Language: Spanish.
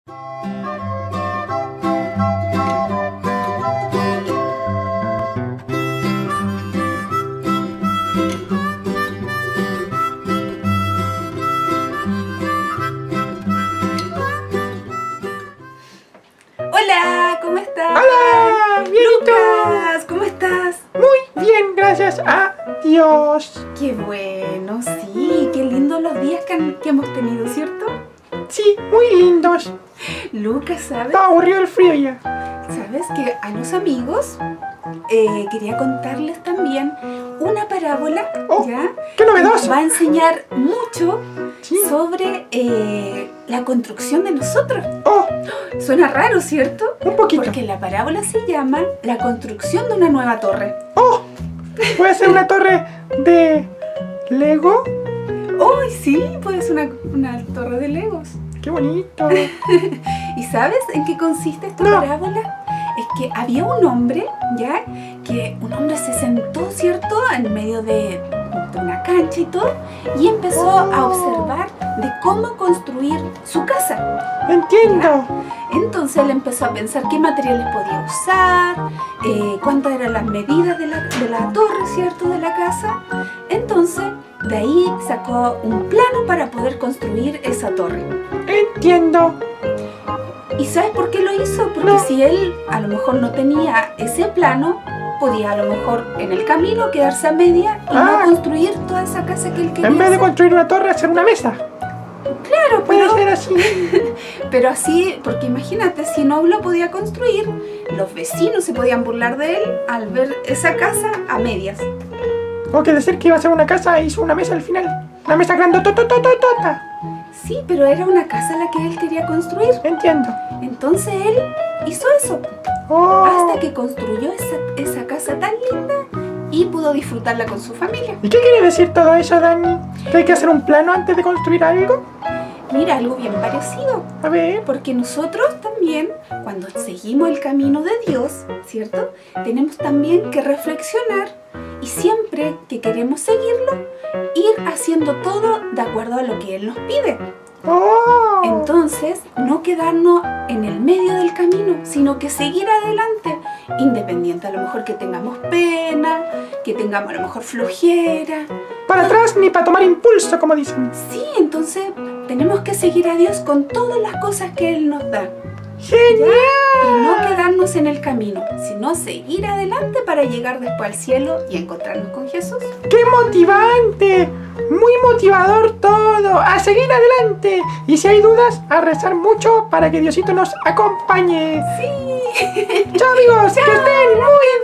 Hola, ¿cómo estás? ¡Hola! ¡Bien! Lucas, ¿cómo estás? Muy bien, gracias a Dios. Qué bueno, sí, qué lindos los días que hemos tenido, ¿cierto? Sí, muy lindos. Lucas, ¿sabes? Está aburrido el frío ya. ¿Sabes que a los amigos quería contarles también una parábola, Oh, ¿ya? ¡Qué novedoso! Va a enseñar mucho Sí. sobre la construcción de nosotros. ¡Oh! Suena raro, ¿cierto? Un poquito. Porque la parábola se llama La construcción de una nueva torre. ¡Oh! ¿Puede ser una torre de Lego? ¡Oh, sí! Puede ser una torre de Legos. ¡Qué bonito! ¿Y sabes en qué consiste esta No. parábola? Es que había un hombre, ¿ya? Que un hombre se sentó, ¿cierto? En medio de una cancha y todo, y empezó a observar de cómo construir su casa. ¡Entiendo! Entonces él empezó a pensar qué materiales podía usar, cuántas eran las medidas de la torre, ¿cierto? De la casa. Entonces, de ahí sacó un plano para poder construir esa torre. ¡Entiendo! ¿Y sabes por qué lo hizo? Porque No. si él a lo mejor no tenía ese plano, podía a lo mejor en el camino quedarse a media y no construir toda esa casa que él quería En vez de hacer. construir una torre, hacer una mesa. Claro, Puede ser así. pero así, porque imagínate, si no lo podía construir, los vecinos se podían burlar de él al ver esa casa a medias. O que decir que iba a ser una casa e hizo una mesa al final. Una mesa grandototototota. Sí, pero era una casa la que él quería construir. Entiendo. Entonces él hizo eso. ¡Oh! Hasta que construyó esa casa tan linda y pudo disfrutarla con su familia. ¿Y qué quiere decir todo eso, Dani? ¿Que hay que hacer un plano antes de construir algo? Mira, algo bien parecido. A ver. Porque nosotros también, cuando seguimos el camino de Dios, ¿cierto? Tenemos también que reflexionar y siempre que queremos seguirlo, ir haciendo todo de acuerdo a lo que Él nos pide. ¡Oh! Entonces, no quedarnos en el medio del camino, sino que seguir adelante, independiente a lo mejor que tengamos pena, que tengamos a lo mejor flojera. Para atrás ni para tomar impulso, como dicen. Sí, entonces tenemos que seguir a Dios con todas las cosas que Él nos da. ¡Genial! Y no quedarnos en el camino, sino seguir adelante para llegar después al cielo y encontrarnos con Jesús. ¡Qué motivante! Muy motivador todo. ¡A seguir adelante! Y si hay dudas, a rezar mucho para que Diosito nos acompañe. Sí. ¡Chao, amigos! ¡Que estén muy